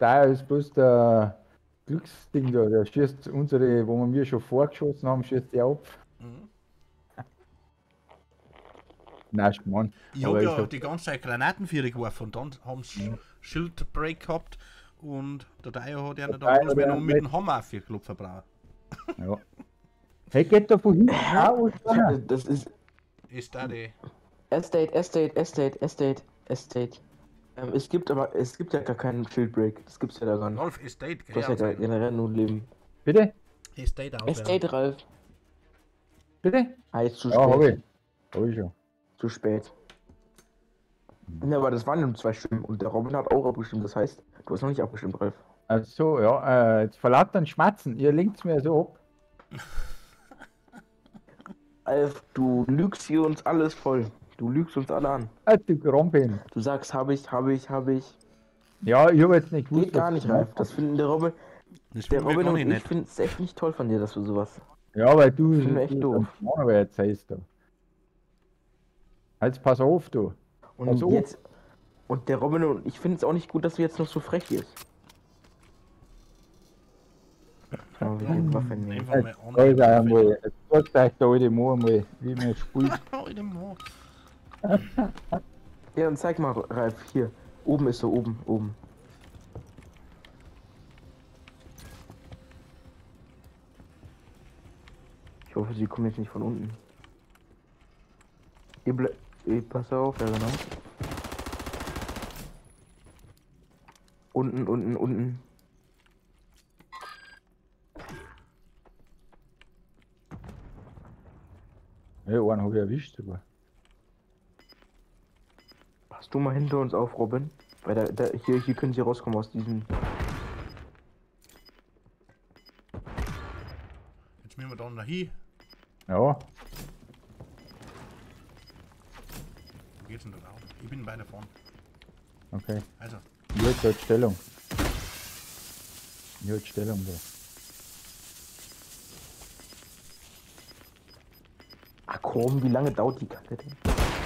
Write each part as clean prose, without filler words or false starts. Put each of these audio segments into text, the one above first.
da ist bloß der Glücksding da, der schießt unsere, wo wir mir schon vorgeschossen haben, schießt der ab. Mhm. Nein, Mann. Ich habe ja die ganze Zeit Granatenvierer geworfen und dann haben sie Schildbreak gehabt und der Dreier hat ja nicht da bloß noch mit dem Hammer auf 4 Klopfer brauchen. Ja. Hey, geht da von hinten auch was? Das ist Ist da die. Estate. Es gibt ja gar keinen Shieldbreak. Das gibt's ja da gar nicht. Rolf, Estate, Du hast ja generell nur Leben. Bitte? Estate auswählen. Estate, Ralf. Bitte? Ah, jetzt zu Ja, hab spät. ich. Hab ich schon. Zu spät. Ja, aber das waren nur 2 Stimmen und der Robin hat auch abgestimmt. Das heißt, du hast noch nicht abgestimmt, Ralf. Also, ja, jetzt verlaut dann Schmatzen. Ihr lenkt mir so ab. Alf, du lügst hier uns alles voll. Du lügst uns alle an. Du Grompen. Du sagst, hab ich. Ja, ich hab jetzt nicht gewusst. Geht gar nicht, Ralf. Das finden der Robin Das und finden wir ich finden es echt nicht toll von dir, dass du sowas. Ja, weil du. Ich bin echt doof. Aber jetzt heißt du. Jetzt pass auf, du. Und Also- jetzt. Und der Robin und ich finde es auch nicht gut, dass du jetzt noch so frech ist. Aber wir gehen Waffe nehmen. Einfach mal Da ist er einmal. online. Jetzt zeigt euch der alte Mo einmal, wie man spielt. Ja, dann zeig mal, Ralf, hier. Oben ist so, oben. Ich hoffe, sie kommen jetzt nicht von unten. Pass auf, ja genau. Unten. Ja, einen hab ich erwischt sogar. Passt du mal hinter uns auf, Robin? Weil hier können sie rauskommen aus diesem. Jetzt müssen wir da noch hin. Ja, Wo geht's denn da raus? Ich bin bei der vorne. okay. Also, Ich hab Stellung. Ich hab Stellung da. Ach komm, wie lange dauert die Kacke denn?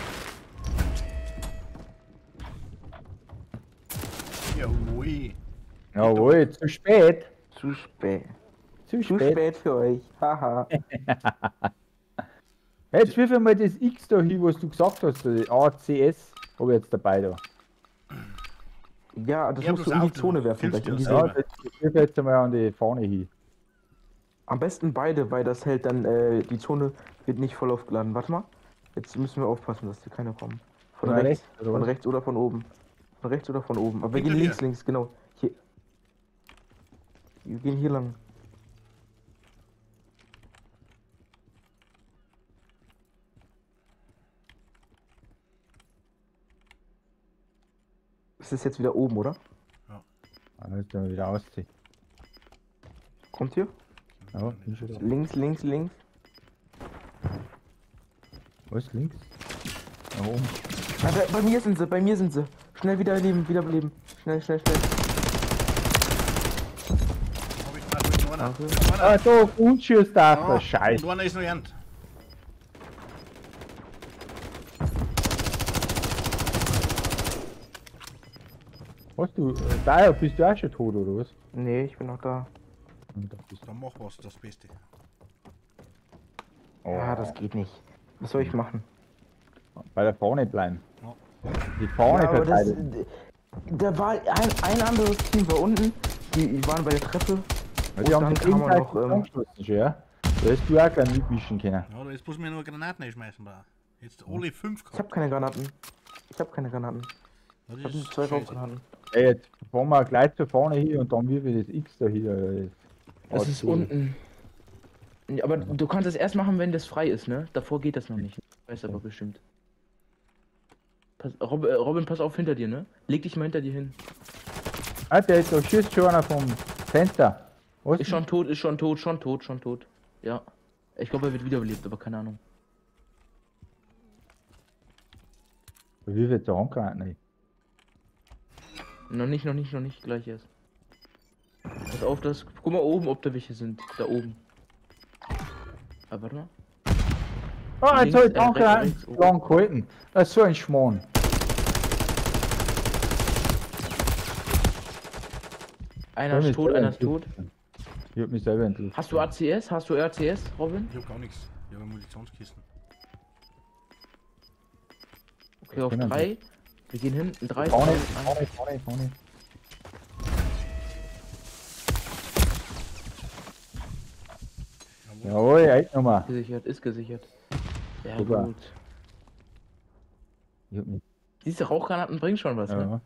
jawohl. Jawohl, zu spät. Zu spät. Zu Zu spät. spät für euch. Haha. Jetzt wirf mal das X da hin, was du gesagt hast, die ACS, hab ich jetzt dabei da. Ja, das Ja, musst du bloß in die auch, Zone du werfen. filmst Gleich in ja diese, Ja, das wirf jetzt einmal an die Fahne hin. am besten beide, weil das hält dann, die Zone wird nicht voll aufgeladen. Warte mal. Jetzt müssen wir aufpassen, dass hier keiner kommt. Von Na, rechts, rechts, oder von was? rechts oder von oben. Von rechts oder von oben. Aber wir Hinter gehen dir. links, genau. Hier. Wir gehen hier lang. Es ist jetzt wieder oben, oder? Dann müssen wir wieder ausziehen. Kommt hier? Ja, ist wieder. Links. Was, links? Da oben. Ah, bei mir sind sie. Schnell wiederbeleben. Schnell. Hab ich noch einer. Danke. Ah, da, Unschießdach, Ah, Scheiße. und einer ist noch ernt. Was du, da bist du auch schon tot, oder was? Nee, ich bin noch da. Und da bist du. Dann mach was, das Beste. Oh, Ja, das geht nicht. Was soll ich machen? bei der Fahne bleiben. Ja. Die Fahne Ja, aber das, verteidigen. da war ein anderes Team war unten, die waren bei der Treppe. Ja, die und haben dann die kann man gegenseitig noch, zusammengeschlossen schon, ja? Da hast du auch gleich mitmischen können. Ja, da jetzt muss mir nur Granaten einschmeißen da. Jetzt alle 5 Ich habe keine Granaten. Ich habe Das Ich habe ist 2 scheiße. Rauchgranaten. Ey, jetzt fahren wir gleich zur Fahne hin und dann wirf ich das X da hier. Das ist unten. Ja, aber du kannst es erst machen, wenn das frei ist, ne? Davor geht das noch nicht. Weiß aber bestimmt. Robin, pass auf hinter dir, ne? Leg dich mal hinter dir hin. Ah, der ist da schießt schon einer vom Fenster. Was? Ist schon tot. Ja. Ich glaube, er wird wiederbelebt, aber keine Ahnung. Wie wird der Handgranaten nicht? Noch nicht, gleich erst. Pass auf, guck mal oben, ob da welche sind. Da oben. Ah, warte mal. Ah, jetzt Links, hab ich Handgranaten rechts, oben. lang gehalten. Das ist so ein Schmarrn. Einer ist tot, einer ist tot. Ich hab mich selber entlüftet. Hast du ACS? Hast du RCS, Robin? Ich hab gar nichts. Ich hab eine Munitionskisten. Okay, auf Können 3. Wir gehen hin. 3, Vorne, 2, 1. vorne. Jawohl, echt nochmal. Gesichert, ist gesichert. Sehr Super. gut. Ich hab mich. Diese Rauchgranaten bringen schon was, ne?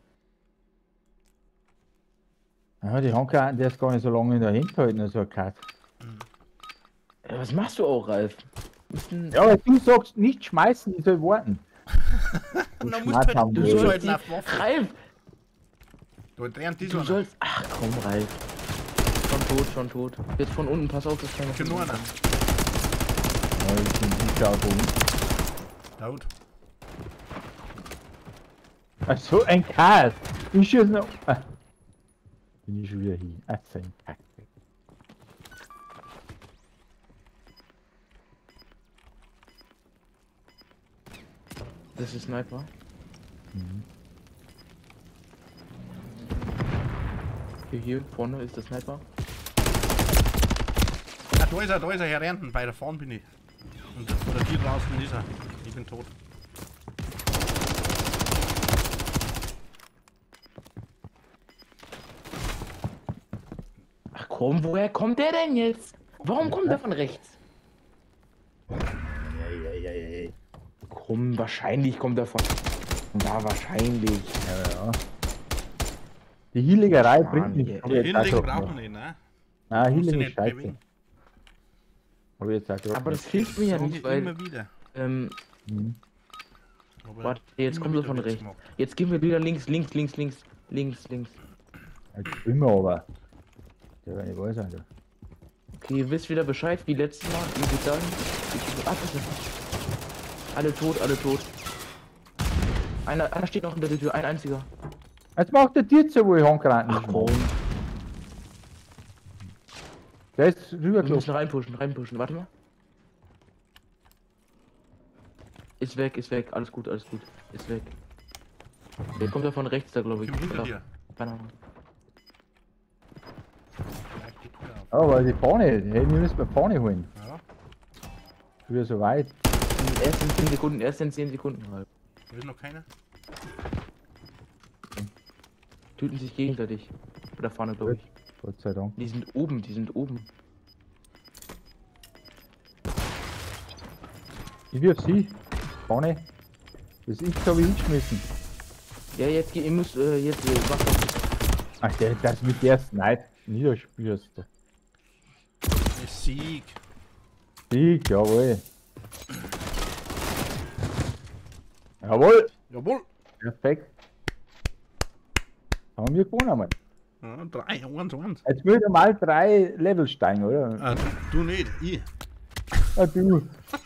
Ja, die Handkarten, der ist gar nicht so lange in der Hand gehalten, so ein Cut. Ja, was machst du auch, Ralf? Ja, aber du sagst nicht schmeißen, ich soll warten. Und dann Schmerz musst du haben halt, wir. du sollst halt die- auf Waffe. Ralf! Du drehst die Du so. sollst. Ach komm, Ralf. Schon tot. Jetzt von unten, pass auf, das kann Schon nur einer. Ja, ich bin nicht auf uns. Laut. Ach so, ein Cut. Ich schieße noch. Ah. Bin ich schon wieder hin. Ach, so ein Kack. Das ist Sniper. Hier vorne ist der Sniper. Ah, da ist er, hier rennt. Bei der vorn bin ich. Und vor der Tür draußen ist er. Ich bin tot. Ach komm, woher kommt der denn jetzt? Warum kommt der von rechts? Komm, wahrscheinlich kommt er von. Ja, wahrscheinlich. Ja. Die Healigerei Mann, bringt ey. nichts. Die Hinlegen brauchen wir nicht, ne? Nein, Musst du Healing ist nicht scheiße. bewegen. Hab ich jetzt auch gerade Aber das hilft mir ja Sag nicht, ich weil. immer wieder. Mhm. Aber Warte, jetzt immer kommt er wieder von wird's rechts. gemacht. Jetzt gehen wir wieder links. Jetzt immer aber. Der war nicht weiß, Alter. Okay, ihr wisst wieder Bescheid, wie letztes Mal. Wie sie sagen. Alle tot. Einer steht noch hinter der Tür, ein einziger. Jetzt macht der dir zu, wo ich Handgranaten Ach komm. Der ist Wir rübergelaufen. müssen reinpushen. Warte mal. Ist weg. Alles gut. Ist weg. Jetzt kommt er von rechts da, glaube ich. Ich bin hinter Oder? dir. Keine Ahnung. Bleib die Tür auf. Oh, weil die Fahne. Hey, wir müssen mal Fahne holen. Ja, Schon wieder so weit. Erst in 10 Sekunden. Halt. da ist noch keiner. Töten sich gegenseitig. Oder vorne, glaube ich. Gott sei Dank. Die sind oben. Ich wirf sie. Fahne. Das ist habe ich hingeschmissen. Ja, jetzt ihr müsst jetzt macht doch. Ach, das mit der Snipe niederspürst. Ein Sieg. Sieg, jawohl. Jawohl. Jawohl. Perfekt. Haben wir gewonnen einmal. Ja, 3, 1. Jetzt würde mal 3 Level steigen, oder? Ah, du nicht, ich. Ah, du.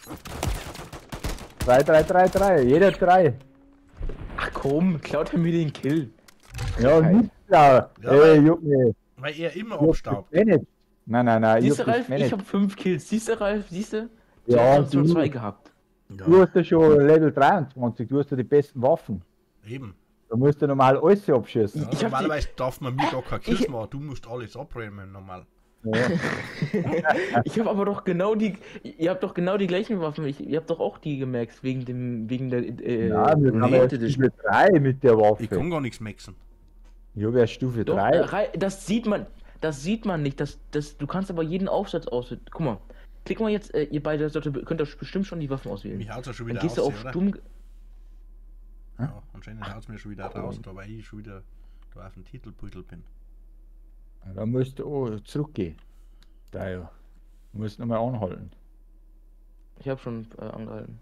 3. Jeder 3. Ach komm, klaut er mir den Kill. Ja, nicht klar. Ja, Ey, Junge. Weil er immer Ich hab abstaubt. das managed. Nein. Siehst du, hab das Ralf? Ich managed. habe 5 Kills. Siehst du, Ralf? Siehst du? Ja, Ich hab du. 2 gehabt. Du hast ja schon Level 23, du hast ja die besten Waffen. Eben. Da musst du normal alles abschießen. Ja, Ich hab normalerweise darf man mir gar keine Kills Ich- machen. Du musst alles abräumen normal. Ja. Ich habe aber doch genau die. Ihr habt doch genau die gleichen Waffen. Ihr habt doch auch die gemerkt wegen der. Ja, wir haben ja Grenade Edition. Stufe 3 mit der Ich Waffe. kann gar nichts maxen. Ja, wer Stufe Doch, 3? das sieht man. Das sieht man nicht. Du kannst aber jeden Aufsatz auswählen. Guck mal. Klick mal jetzt, ihr beide könnt euch bestimmt schon die Waffen auswählen. Mich haut's ja schon Dann wieder gehst du aus, auf oder? Stumm. Ja, anscheinend haut's mir schon wieder raus, da weil ich schon wieder da auf dem Titelbeutel bin. Da musst du auch zurückgehen. Da ja. Du musst nochmal anhalten. Ich habe schon angehalten.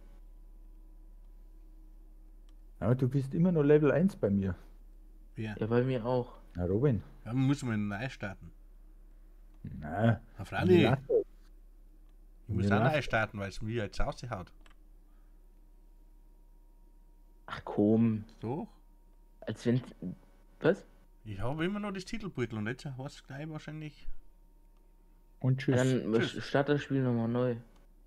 Ja, du bist immer noch Level 1 bei mir. Wer? Ja, bei mir auch. Na, Robin. Ja, man muss mal neu starten. Nein. Na, Freilich. Ich muss Ja. auch neu starten, weil es mir jetzt ausgehaut. Ach komm. Doch. Als wenn. Was? Ich habe immer noch das Titelbeutel und jetzt hast du gleich wahrscheinlich. Und tschüss. Dann Tschüss. start das Spiel nochmal neu.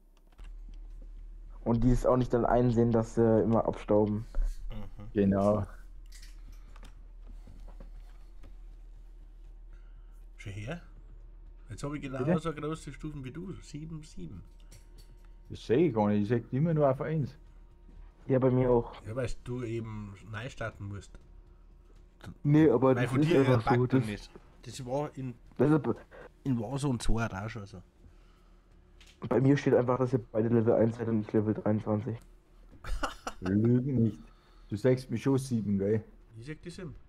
Und die ist auch nicht dann einsehen, dass sie immer abstauben. Mhm. Genau. Schon her? Jetzt habe ich genau Bitte? so große Stufen wie du. 7, 7. Das sehe ich gar nicht, ich sehe immer nur auf 1. Ja, bei mir auch. Ja, weil du eben neu starten musst. Nee, aber Weil das von ist dir her einfach so. packt er Das, nicht. Das war das ist, in Warzone 2 auch schon so. bei mir steht einfach, dass ihr beide Level 1 seid und ich Level 23. Lügen nicht. Du sagst mir schon 7, gell? Ich sag das eben.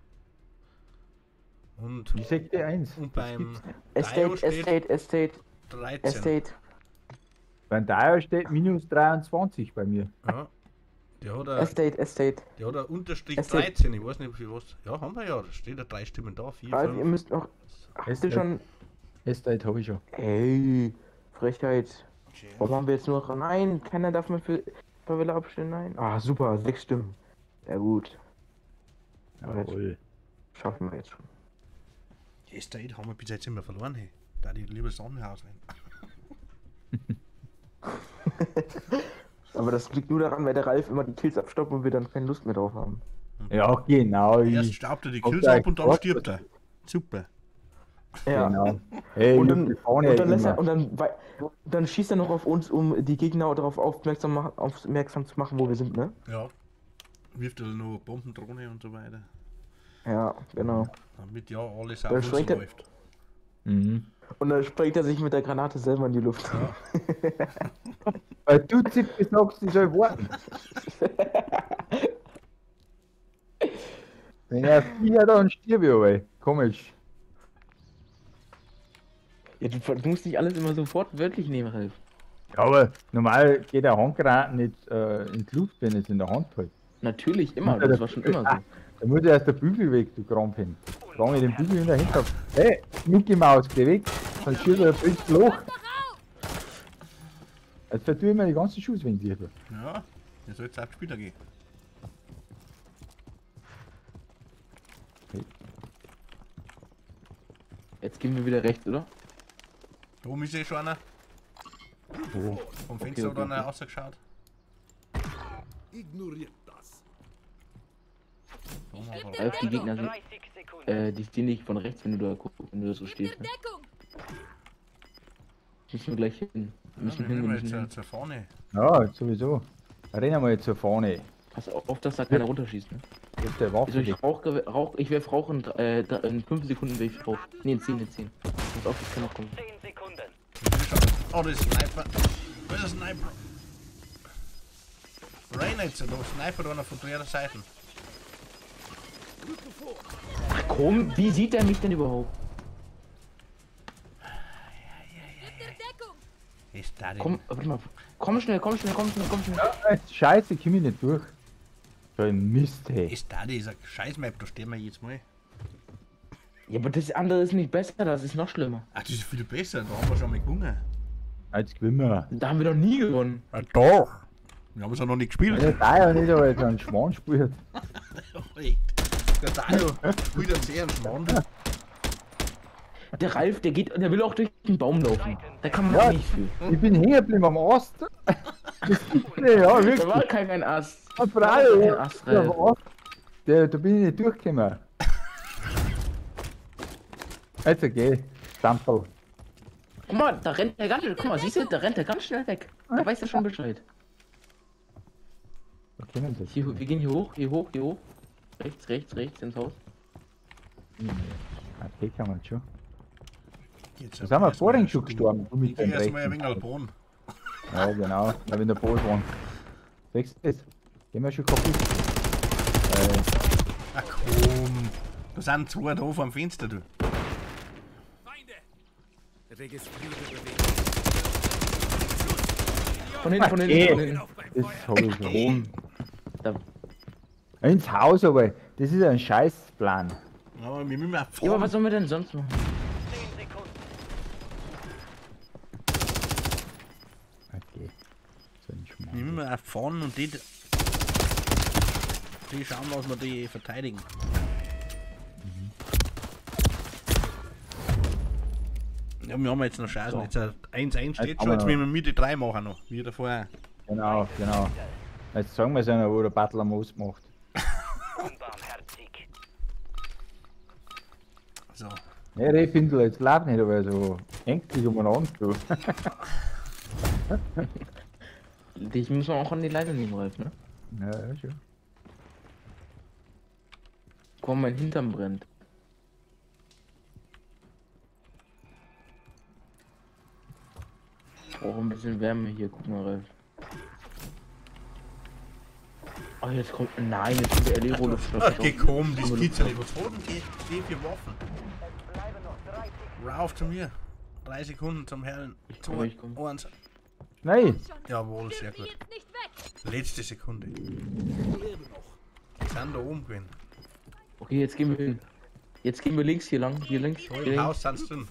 Und, Ich sag dir 1. und beim Dio Estate, steht Estate, 13. Estate. Beim Dyer steht minus 23 bei mir. Ja. Der hat ein Estate. Unterstrich Estate. 13. Ich weiß nicht für was. Ja, haben wir ja. Da steht ja 3 Stimmen da. 4, Ralf, ihr 5. müsst noch. Habt ihr Estate. schon. Estate habe ich schon. Ey, Frechheit. Warum haben wir jetzt nur noch. Nein, keiner darf mehr für Wille abstellen. Nein. Ah, super, 6 Stimmen. Sehr gut. Jawohl. Schaffen wir jetzt schon. Estate haben wir bis jetzt immer verloren. Hey. Da die lieber Sonnenhaus rein. Aber das liegt nur daran, weil der Ralf immer die Kills abstoppt und wir dann keine Lust mehr drauf haben. Ja, genau. Erst Ich, staubt er die hab Kills da ab und dann gesagt, stirbt er. Super. Ja. genau. Hey, Und ich dann, bin vorne und dann lässt immer. er, und dann schießt er noch auf uns, um die Gegner darauf aufmerksam zu machen, wo wir sind, ne? Ja. Wirft er noch Bombendrohne und so weiter. Ja, genau. Damit ja alles Da auf uns springt er- läuft. Mhm. Und dann sprengt er sich mit der Granate selber in die Luft. Ja. Weil du Zipke sagst, ich soll warten. Wenn er fliegt, dann stirb ich aber. Komisch. Ja, du musst nicht alles immer sofort wörtlich nehmen, Ralf. Ja, aber normal geht der Handgranaten nicht in die Luft, wenn es in der Hand hält. Natürlich, immer, Ja, das war schon immer so. Da muss erst der Bügel weg, du Krampfen. Sprang ich den Bügel in der Hinterhand. Hey, Mickey Maus, geh weg. Sonst schießt er ein Loch. Jetzt vertue ich mir die ganzen Schuss, wenn sie hier. Ja. Jetzt soll es auf Spieler gehen. Jetzt gehen wir wieder rechts, oder? Da oben ist ja schon einer. Oh. Vom Fenster okay, hat einer okay. rausgeschaut. Ignoriert das. Ralf, die Gegner sind, die stehen nicht von rechts, wenn du da guckst, wenn du da so stehst. Ne? Deckung! Müssen wir gleich hin. Ja, Müssen wir hin, wir müssen müssen jetzt hin. zur Vorne. Ja, sowieso. Rennen wir jetzt zur vorne. Pass auf, dass da keiner runterschießt, ne? Jetzt der Also Waffe. ich werf Rauch in 5 Sekunden werf ich Rauch. Ne, in 10, in 10. Pass auf, das kann noch kommen. 10 Sekunden. Oh, das ist ein Sniper. Wo ist der Sniper? Rain jetzt, da Sniper einer von der Seite. Ach komm, wie sieht er mich denn überhaupt? Deckung! Ist da denn? Komm, warte mal. Komm schnell. Scheiße, komm ich nicht durch. So ein Mist, hey. Ist da dieser Scheißmap, da stehen wir jetzt mal. Ja, aber das andere ist nicht besser, das ist noch schlimmer. Ach, das ist viel besser, da haben wir schon mal gewonnen. Jetzt gewinnen wir. Da haben wir doch nie gewonnen. Ja, doch! Wir haben es ja noch nicht gespielt. Wenn der ja nicht, aber jetzt einen Schwan spielt. Der Dario spielt einen sehr Schmarrn. Der Ralf, der will auch durch den Baum laufen. Da kann man Ja. auch nicht viel. Ich bin hängen geblieben am Ast. Das gibt's nicht, ja, Da wirklich. war kein Ast. Ja, Da war kein Ast, Der Ralf. Ast, da bin ich nicht durchgekommen. Jetzt okay, Stampel. Guck mal, da rennt der ganz schnell. Guck mal, siehst du, da rennt der ganz schnell weg. Da weiß er schon Bescheid. Da können sie. Hier, wir gehen hier hoch. Rechts ins Haus. Okay, kann man schon. Jetzt Da sind wir vorhin schon gestorben. Du Ich mit geh dem erstmal ein Rechten. wenig Boden. Ja, genau. Da wenn der Boot waren. Sechs ist. Gehen wir schon kaputt. Ach komm. Da sind zwei da vor dem Fenster, du. Feinde! Registriere Bewegung. Von hinten, von Okay. hinten, von hinten. Das hab ich schon. Oben. Da. Ins Haus aber. Das ist ein Scheißplan. Aber wir müssen auch Ja, aber fahren. was sollen wir denn sonst machen? 10 Sekunden. Okay. So ein Wir Schmarrn. müssen auch fahren und die schauen, was wir die verteidigen. Ja, wir haben jetzt noch Chancen. So. Jetzt 1-1 steht Jetzt schon, jetzt haben wir müssen wir mit die 3 machen noch. Wie davor. Genau. Jetzt sagen wir es einer, wo der Battle am Moos macht. Unbarmherzig. So, Ja, ich finde jetzt glaub nicht, aber so ängstlich umeinander. Du. Dich muss man auch an die Leine nehmen, Ralf, ne? Ja, schon. Komm, mein Hintern brennt. Brauche ein bisschen Wärme hier, guck mal, Ralf. Oh, jetzt kommt. Nein, jetzt kommt der LE-Rolle. Ach, geh komm, das gibt's ja nicht. Was hat denn die für Waffen? Rauf zu mir. 3 Sekunden zum Hellen. Ich komm. 1. Nein! Jawohl, sehr Dürfen gut. jetzt nicht weg. Letzte Sekunde. Die sind da oben gewesen. Okay, jetzt gehen wir hin. Jetzt gehen wir links hier lang. Hier links. Da Hier im links. Haus sind sie drin.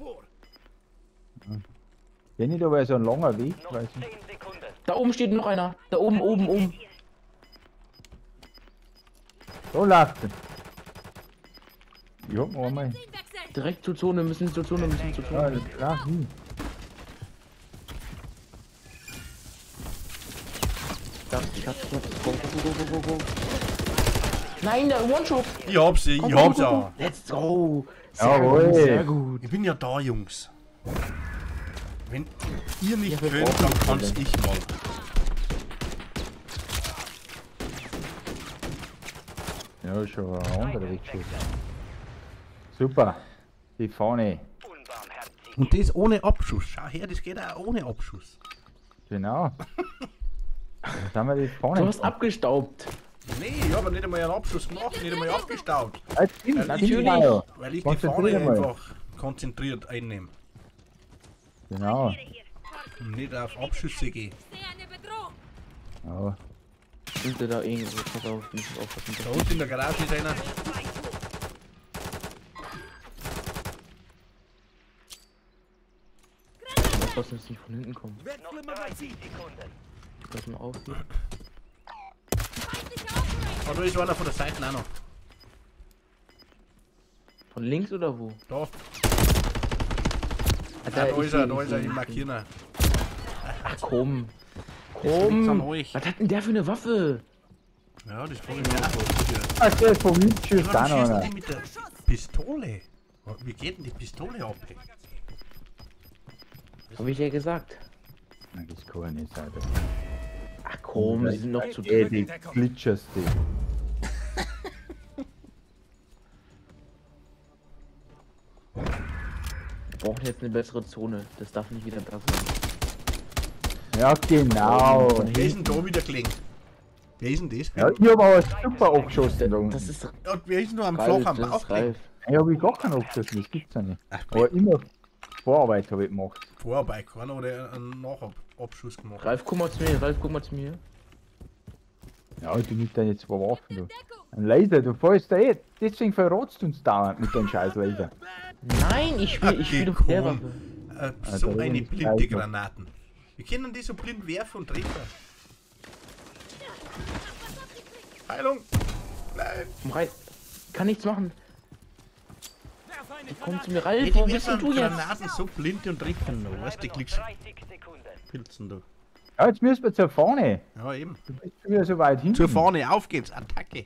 Wenn nicht, aber so ein langer Weg, Noch weiß 10 ich. Sekunden. Da oben steht noch einer. Da oben, oben. Da läuft er. Ich hab noch einmal. Wechseln. Direkt zur Zone, müssen zur Zone. Ja, das klar, hin. Ich hab's. Go. Nein, der One-Shot. Ich hab's, ich hab's ja. Let's go. Jawohl. Sehr gut. Ich bin ja da, Jungs. Wenn ihr nicht Ja, wir könnt, brauchen dann das kann's alle. ich mal. Ja, schon ein anderer Weg schon. Super. Die Fahne. Unbarmherzig. Und das ohne Abschuss. Schau her, das geht auch ohne Abschuss. Genau. Jetzt haben wir die Fahne. Du hast abgestaubt. Nee, ich habe nicht einmal einen Abschuss gemacht, nicht einmal abgestaubt. Das stimmt, Natürlich. Mario. Weil ich die Konzentrier Fahne mal. einfach konzentriert einnehme. Genau. Und nicht auf Abschüsse gehe. Ich sehe eine Bedrohung. Ja. Sind da irgendwo? Pass auf, nicht aufpassen. Da unten in der Garage ist einer. Lass uns nicht von hinten kommen. Noch 30 Sekunden. Pass mal auf hier. Feindlicher Operator. Oh, da ist einer von der Seite auch noch. Von links oder wo? Da. Ah, Da ist er, ich ich markiere ihn. Ach komm. Jetzt liegt's an Komm. euch. Was hat denn der für eine Waffe? Ja, das frage ich mich auch. Ach, der ist vom Wind schießt Warum auch noch schießen einer. die mit der Pistole? Wie geht denn die Pistole ab? Hab ich ja gesagt. Nein, das kann ja nicht sein. Ach komm, sie sind noch zu Ey, dritt. die glitschers, die. Wir brauchen jetzt eine bessere Zone. Das darf nicht wieder da sein. Ja, genau. Wer ist denn da wieder gelingt? Wer ist denn das? Ja, ich hab aber super abgeschossen. Da Das unten. ist Ja, wer ist denn da am Ralf, Flach am das Bauch ist gelegt? Ralf. Ich hab ich gar keinen abgeschossen, das gibt's ja nicht. Ach, Aber immer Vorarbeit habe ich gemacht. Vorbei, keiner oder einen Nachabschuss gemacht. Ralf, guck mal zu mir. Ralf, guck mal zu mir. Ja, du nimmst deine zwei Waffen, du. Ein Laser, du fällst da eh. Deswegen verrotst du uns dauernd mit deinem scheiß Laser. Nein, ich spiele auf der Waffe. So Also, eine das ist blinde also- Granaten. Wir können die so blind werfen und treffen. Heilung! Nein! Komm rein. Kann nichts machen. Komm zu mir, Ralf. Hey, Warum die bist denn werfen du jetzt? Granaten so blind und treffen. Du weißt, die klickst 30 Sekunden. Pilzen du. Ja, jetzt müssen wir zur Fahne. Ja, eben. Du bist schon wieder so weit hinten. Zur Fahne, auf geht's, Attacke.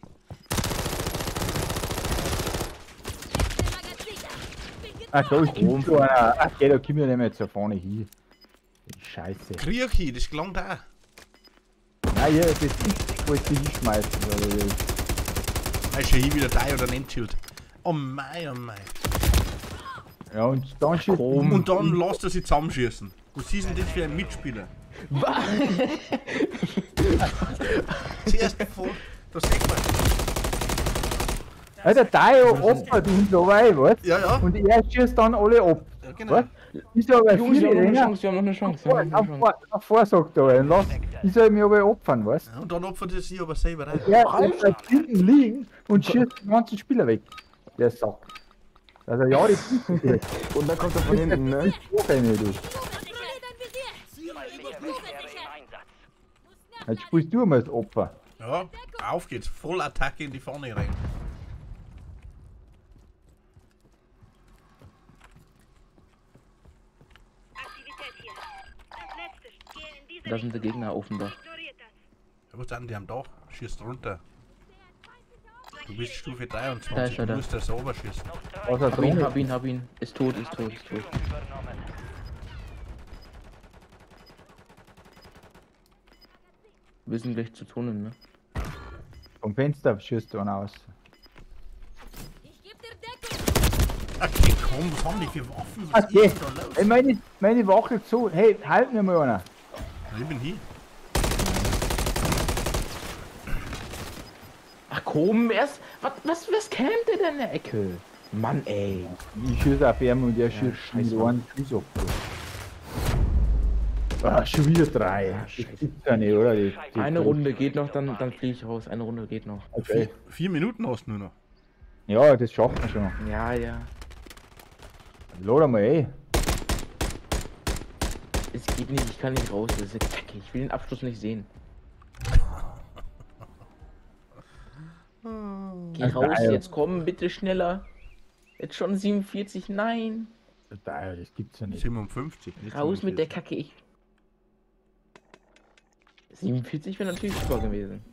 Ach, da ist so einer. Ach, ja, da kommen wir nicht mehr zur Fahne hin. Scheiße. Krieg das gelangt auch. Nein, ja, das ist, wo ich die hinschmeißen. Weil Da ist schon hier wieder da oder Nennschild. Oh mei, oh mei. ja, und dann steht. Und dann lasst er sie zusammenschießen. Was ist denn das für ein Mitspieler? Zuerst vor. Da sieht man. Ja, der Tayo opfert uns dabei, was? Ja, ja. Und er schießt dann alle ab. Ja, genau. Was? Ich sag, bei Jungs, wir viele haben noch eine Länger. Chance. Wir haben noch eine Chance. Wir haben noch eine Chance. Davor sagt er, und lass, ich soll mich aber opfern, was? Ja, und dann opfert er sich aber selber rein. Er bleibt hinten liegen und schießt den ganzen Spieler weg. Der Sack. Also ja, die Füße. Und dann kommt er von hinten, ne? Hoch eine, du. Feindlicher Militär im Einsatz. Jetzt spielst du mal das Opfer. Ja, auf geht's. Vollattacke in die Pfanne rein. Aktivität hier. Das letzte. Gehe in diese Da sind die Gegner auf dem Dach. Ignoriert das. Ja, was sind die am Dach? Schießt runter. Du bist Stufe Da ist 23, er du da. musst das sauber schießen. Was hat Hab ihn, Drohne? hab ihn, hab ihn. Ist tot, ist tot, ist tot. Übernommen. Wir sind gleich zu Tonnen, ne? Vom Fenster schießt du einen aus. Ich geb dir Deckung. Okay, komm, was haben die für Waffen? Was Okay. ist denn da los? Ey, meine wackelt so. Hey, halt mir mal einer. Ich bin hier. Ach komm, erst. Was käme der denn in der Ecke? Mann, ey. Ich schieße auf ihn und er schießt scheiße. mit einem Schuss ab. Ah, schon wieder 3. Das gibt's ja nicht, oder? Eine Runde geht noch, dann fliege ich raus. Eine Runde geht noch. Okay. 4 Minuten hast du nur noch. Ja, das schaffen wir schon. Ja, ja. Lade mal eh. Es geht nicht, ich kann nicht raus. Das ist kacke. Ich will den Abschluss nicht sehen. Geh Ach, raus, geil. jetzt komm, bitte schneller. Jetzt schon 47, nein. Das gibt's ja nicht. 57. nicht Raus mit der 47. Kacke, ich. 47 wäre natürlich super gewesen.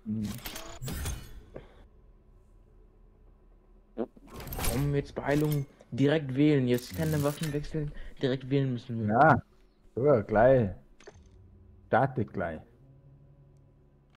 Komm, jetzt Beeilung. Direkt wählen. Jetzt keine Waffen wechseln. Direkt wählen müssen wir. Ja, so, gleich. Startet gleich.